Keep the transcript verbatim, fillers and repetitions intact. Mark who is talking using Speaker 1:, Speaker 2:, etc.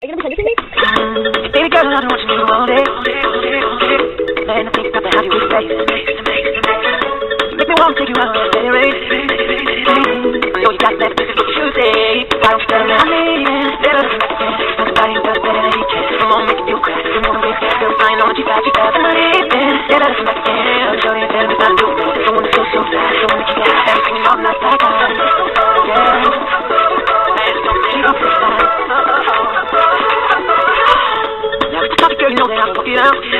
Speaker 1: You're gonna be singing to me?
Speaker 2: Baby girl, I don't want you to all day. And I think about the how you would face. Make me want to take you out on a steady race. Yo, you got that, this is what you say. Why don't you tell me I need it? Better than Mexican. Nobody does better than he can. Come on, make it feel crack. You wanna waste that girl, I know what you got, you got the money. Better than Mexican. Show you tell me what I do. Don't wanna feel so fast. Don't wanna keep that everything you know, I'm not that guy. Yeah. She don't feel fine. Now, girl, you know that I'm fucking out.